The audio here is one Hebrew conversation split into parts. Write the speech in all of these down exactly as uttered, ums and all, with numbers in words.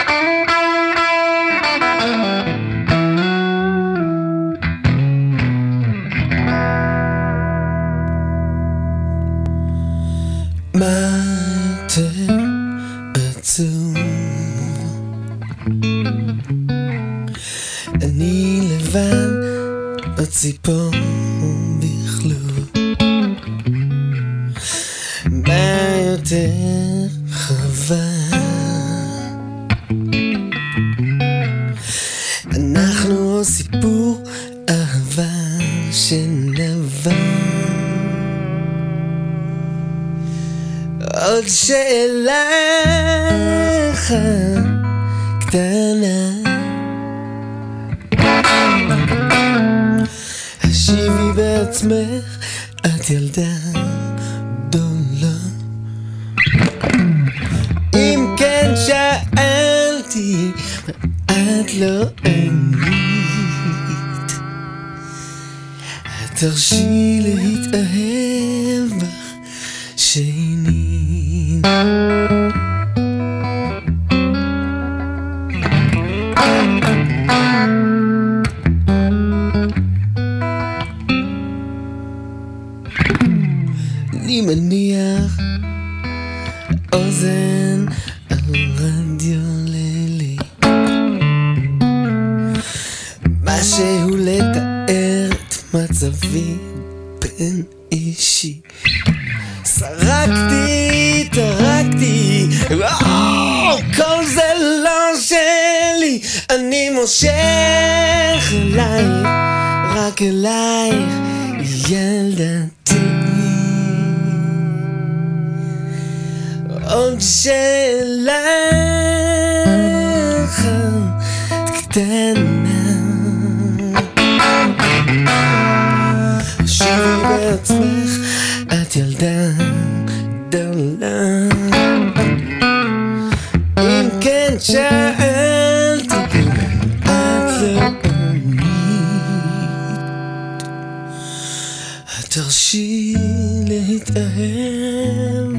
מה יותר עצוב, אני לבד בציפור בכלוב. מה יותר חבל, אנחנו סיפור אהבה שנבל. עוד שאלה אחת קטנה, השיבי בעצמך, את ילדה גדולה. אם כן שאלתי, את לא ענית. התרשי להתאהב בך שנית. אני מניח אוזן על רדיו לילי, משהו לתאר את מצבי בין אישי. סרקתי, טרקתי, וואו, כל זה לא שלי. אני מושך אלייך, רק אלייך, ילדתי. עוד שאלה אחת קטנה, שיבי בעצמך, את ילדה גדולה. אם כן שאלתי, את לא ענית. התרשי להתאהב,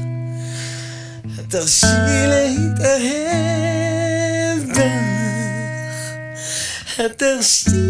התרשי להתאהב בך, התרשי